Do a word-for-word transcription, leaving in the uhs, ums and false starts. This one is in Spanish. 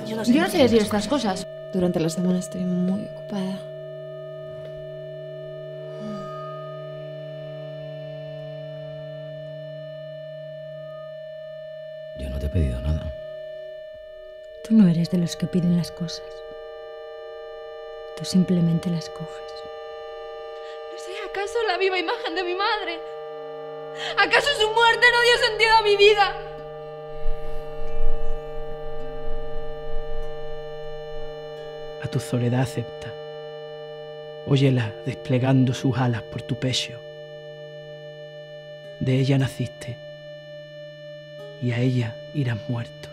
Yo no sé, Yo no sé decir estas cosas. Durante la semana estoy muy ocupada. Yo no te he pedido nada. Tú no eres de los que piden las cosas. Tú simplemente las coges. ¿No soy acaso la viva imagen de mi madre? ¿Acaso su muerte no dio sentido a mi vida? A tu soledad acepta. Óyela desplegando sus alas por tu pecho. De ella naciste y a ella irás muerta.